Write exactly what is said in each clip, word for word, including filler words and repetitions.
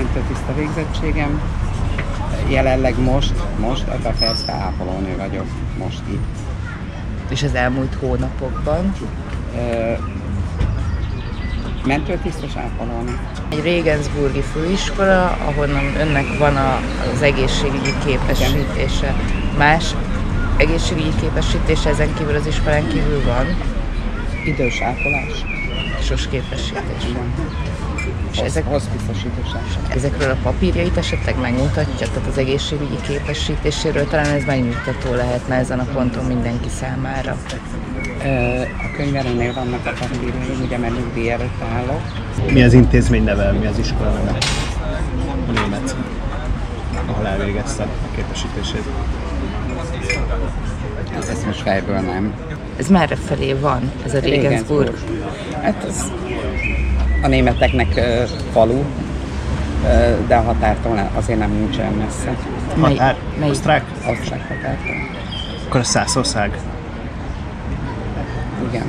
mentőtiszta végzettségem. Jelenleg most, most a befejezve ápolónő vagyok, most itt. És az elmúlt hónapokban? Ö, mentőtisztos ápolónő. Egy Regensburgi főiskola, ahonnan önnek van a, az egészségügyi képesítése. Más egészségügyi képesítése ezen kívül az iskolán kívül van? Idős ápolás. Sos képesítés. Igen. És ezek, hospice-os idős. ezekről a papírjait esetleg megmutatja? Tehát az egészségügyi képesítéséről talán ez megnyugtató lehetne ezen a ponton mindenki számára. A könyvelőnél vannak a papírjaim, ugye mert nyugdíj előtt állok. Mi az intézmény neve, mi az iskola neve? A német, ahol elvégezte a képesítését. Hát ezt most fejből nem. Ez merre felé van, ez a Regensburg? Hát ez a németeknek uh, falu, uh, de a határtól azért nem nincs olyan messze. Határ? Mely? Osztrák? Osztrák határtól. Akkor a Szászország. Igen.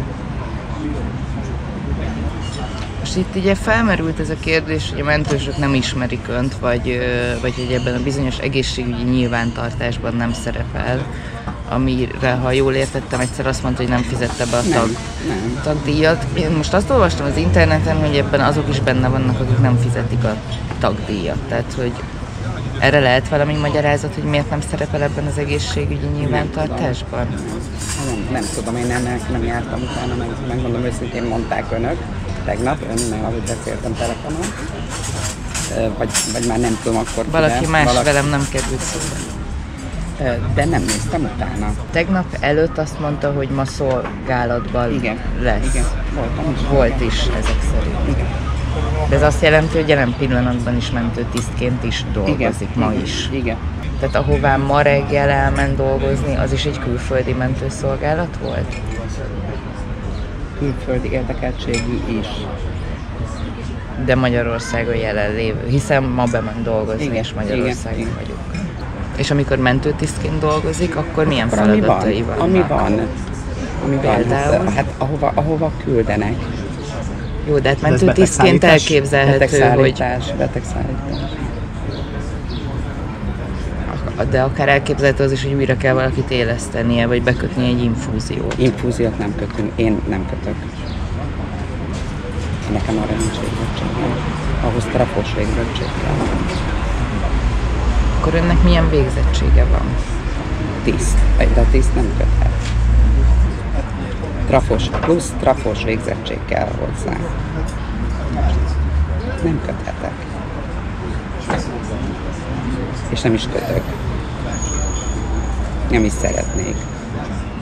Most itt ugye felmerült ez a kérdés, hogy a mentősök nem ismerik önt, vagy, vagy hogy ebben a bizonyos egészségügyi nyilvántartásban nem szerepel, amire, ha jól értettem, egyszer azt mondta, hogy nem fizette be a tag, nem. tagdíjat. Én most azt olvastam az interneten, hogy ebben azok is benne vannak, akik nem fizetik a tagdíjat. Tehát, hogy erre lehet valami magyarázat, hogy miért nem szerepel ebben az egészségügyi nyilvántartásban? Nem, nem tudom, én nem, nem jártam utána, meg, megmondom őszintén, mondták önök tegnap, önnel, ahogy beszéltem telefonon, vagy, vagy már nem tudom akkor. Valaki kivel, más valaki... velem nem került szóba. De nem néztem utána. Tegnap előtt azt mondta, hogy ma szolgálatban igen, lesz. Igen, voltam is. Volt is ezek szerint. Igen. De ez azt jelenti, hogy jelen pillanatban is mentőtisztként is dolgozik, igen, ma igen, is. Igen. Tehát ahová ma reggel elment dolgozni, az is egy külföldi mentőszolgálat volt? Külföldi érdekeltségű is. De Magyarországon jelenlévő, hiszen ma bement dolgozni, igen, és Magyarországon igen, vagyunk. És amikor mentőtisztként dolgozik, akkor milyen akkor feladatai ami van, vannak? Ami van. Ami Például? van. Hát ahova, ahova küldenek. Jó, de hát mentőtisztként elképzelhető, betegszállítás, hogy... Betegszállítás. De akár elképzelhető az is, hogy újra kell valakit élesztenie, vagy bekötni egy infúziót. Infúziót nem kötünk, én nem kötök. Nekem arra nincs végzettségem. Ahhoz trafos végzettség kell. Akkor önnek milyen végzettsége van? Tiszt, de a tiszt nem köthet. Trafos, plusz trafos végzettség kell hozzá. Nem köthetek. És nem is kötök. Nem is szeretnék.